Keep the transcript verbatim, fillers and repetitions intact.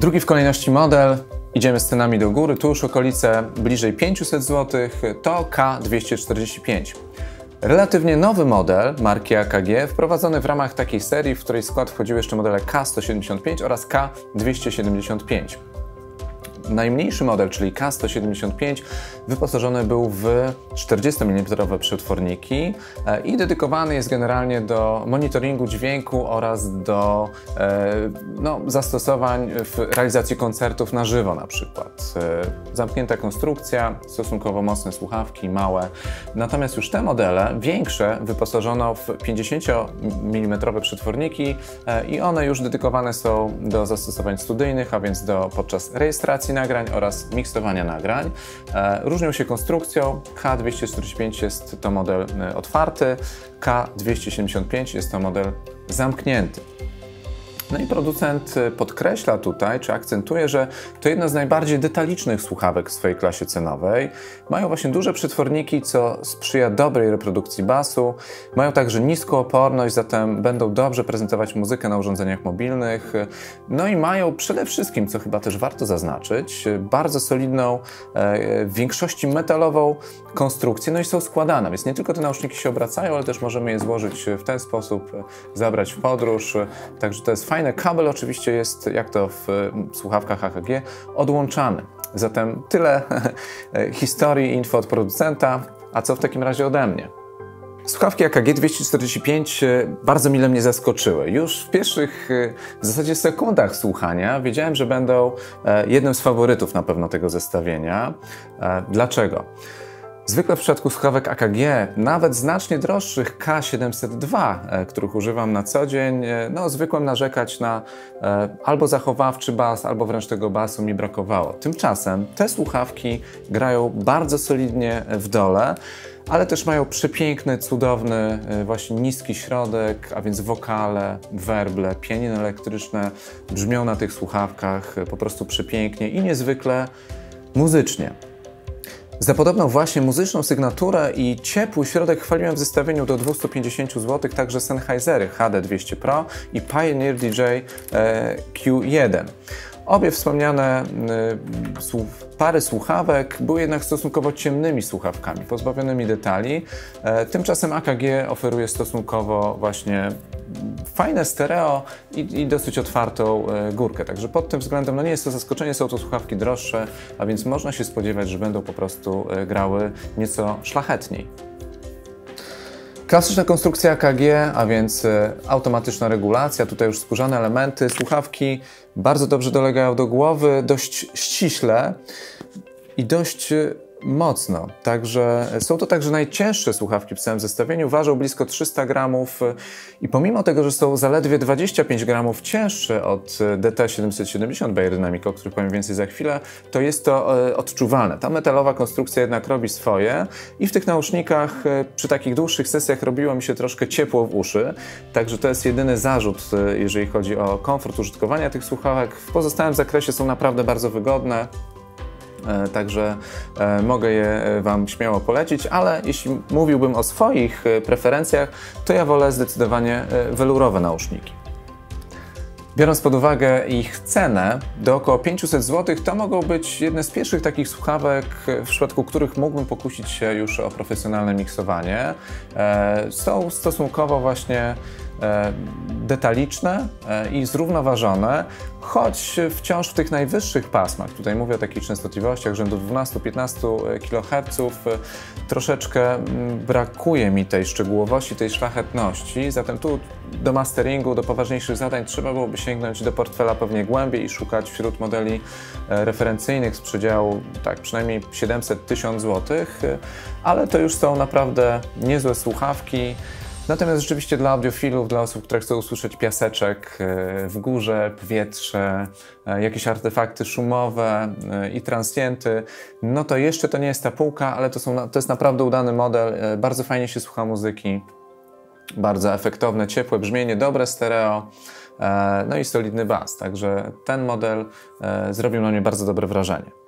Drugi w kolejności model, idziemy z cenami do góry, tu już okolice bliżej pięciuset złotych, to K dwieście czterdzieści pięć. Relatywnie nowy model marki A K G, wprowadzony w ramach takiej serii, w której w skład wchodziły jeszcze modele K sto siedemdziesiąt pięć oraz K dwieście siedemdziesiąt pięć. Najmniejszy model, czyli K sto siedemdziesiąt pięć, wyposażony był w czterdziestomilimetrowe przetworniki i dedykowany jest generalnie do monitoringu dźwięku oraz do no, zastosowań w realizacji koncertów na żywo na przykład. Zamknięta konstrukcja, stosunkowo mocne słuchawki, małe. Natomiast już te modele, większe, wyposażono w pięćdziesięciomilimetrowe przetworniki i one już dedykowane są do zastosowań studyjnych, a więc do podczas rejestracji nagrań oraz miksowania nagrań. Różnią się konstrukcją. K dwieście czterdzieści pięć jest to model otwarty, K dwieście siedemdziesiąt pięć jest to model zamknięty. No i producent podkreśla tutaj, czy akcentuje, że to jedna z najbardziej detalicznych słuchawek w swojej klasie cenowej. Mają właśnie duże przetworniki, co sprzyja dobrej reprodukcji basu. Mają także niską oporność, zatem będą dobrze prezentować muzykę na urządzeniach mobilnych. No i mają przede wszystkim, co chyba też warto zaznaczyć, bardzo solidną, w większości metalową konstrukcję, no i są składane, więc nie tylko te nauszniki się obracają, ale też możemy je złożyć w ten sposób, zabrać w podróż, także to jest fajne. Kabel oczywiście jest, jak to w słuchawkach A K G, odłączany. Zatem tyle historii i info od producenta, a co w takim razie ode mnie? Słuchawki A K G dwieście czterdzieści pięć bardzo mile mnie zaskoczyły. Już w pierwszych w zasadzie sekundach słuchania wiedziałem, że będą jednym z faworytów na pewno tego zestawienia. Dlaczego? Zwykle w przypadku słuchawek A K G, nawet znacznie droższych K siedemset dwa, których używam na co dzień, no zwykłem narzekać na e, albo zachowawczy bas, albo wręcz tego basu mi brakowało. Tymczasem te słuchawki grają bardzo solidnie w dole, ale też mają przepiękny, cudowny, właśnie niski środek, a więc wokale, werble, pianiny elektryczne brzmią na tych słuchawkach po prostu przepięknie i niezwykle muzycznie. Za podobną właśnie muzyczną sygnaturę i ciepły środek chwaliłem w zestawieniu do dwustu pięćdziesięciu złotych także Sennheisery H D dwieście Pro i Pioneer D J Q jeden. Obie wspomniane pary słuchawek były jednak stosunkowo ciemnymi słuchawkami, pozbawionymi detali. Tymczasem A K G oferuje stosunkowo właśnie fajne stereo i, i dosyć otwartą górkę. Także pod tym względem no nie jest to zaskoczenie, są to słuchawki droższe, a więc można się spodziewać, że będą po prostu grały nieco szlachetniej. Klasyczna konstrukcja A K G, a więc automatyczna regulacja, tutaj już skórzane elementy, słuchawki bardzo dobrze dolegają do głowy, dość ściśle i dość mocno. Także są to także najcięższe słuchawki w całym zestawieniu, ważą blisko trzysta gramów i pomimo tego, że są zaledwie dwadzieścia pięć gramów cięższe od D T siedemset siedemdziesiąt Beyerdynamic, o których powiem więcej za chwilę, to jest to e, odczuwalne. Ta metalowa konstrukcja jednak robi swoje i w tych nausznikach e, przy takich dłuższych sesjach robiło mi się troszkę ciepło w uszy, także to jest jedyny zarzut, e, jeżeli chodzi o komfort użytkowania tych słuchawek. W pozostałym zakresie są naprawdę bardzo wygodne. Także mogę je Wam śmiało polecić, ale jeśli mówiłbym o swoich preferencjach, to ja wolę zdecydowanie welurowe nauszniki. Biorąc pod uwagę ich cenę do około pięciuset złotych, to mogą być jedne z pierwszych takich słuchawek, w przypadku których mógłbym pokusić się już o profesjonalne miksowanie. Są stosunkowo właśnie detaliczne i zrównoważone, choć wciąż w tych najwyższych pasmach, tutaj mówię o takich częstotliwościach rzędu dwunastu do piętnastu kiloherców, troszeczkę brakuje mi tej szczegółowości, tej szlachetności, zatem tu do masteringu, do poważniejszych zadań trzeba byłoby sięgnąć do portfela pewnie głębiej i szukać wśród modeli referencyjnych z przedziału tak przynajmniej siedemset do tysiąca złotych, ale to już są naprawdę niezłe słuchawki. Natomiast rzeczywiście dla audiofilów, dla osób, które chcą usłyszeć piaseczek w górze, powietrze, jakieś artefakty szumowe i transienty, no to jeszcze to nie jest ta półka, ale to, są, to jest naprawdę udany model, bardzo fajnie się słucha muzyki, bardzo efektowne, ciepłe brzmienie, dobre stereo, no i solidny bas, także ten model zrobił na mnie bardzo dobre wrażenie.